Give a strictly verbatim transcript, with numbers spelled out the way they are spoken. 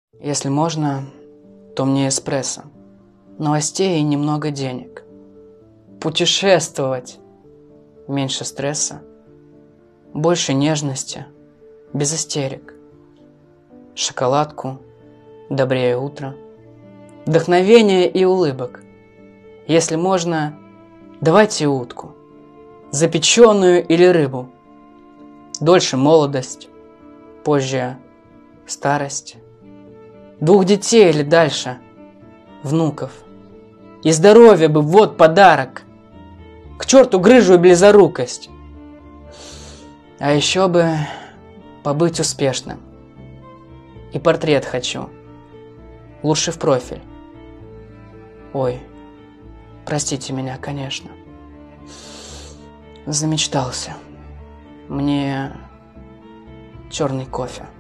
Если можно, то мне эспрессо, новостей и немного денег. Путешествовать. Меньше стресса. Больше нежности. Без истерик. Шоколадку. Добрее утро. Вдохновение и улыбок. Если можно, давайте утку. Запеченную или рыбу. Дольше молодость. Позже старость. Двух детей или дальше. Внуков. И здоровье бы, вот подарок. К черту грыжу и близорукость. А еще бы побыть успешным. И портрет хочу. Лучше в профиль. Ой, простите меня, конечно. Замечтался. Мне черный кофе.